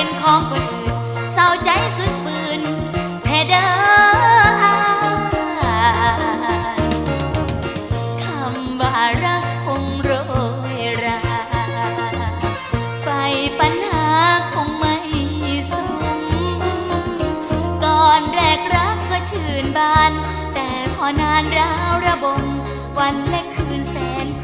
เป็นของคนอื่นเศร้าใจสุดปืนแท้เด้อคำว่ารักคงโรยราไฟปัญหาคงไม่สมก่อนแรกรักก็ชื่นบานแต่พอนานร้าวระบมวันและคืนแสน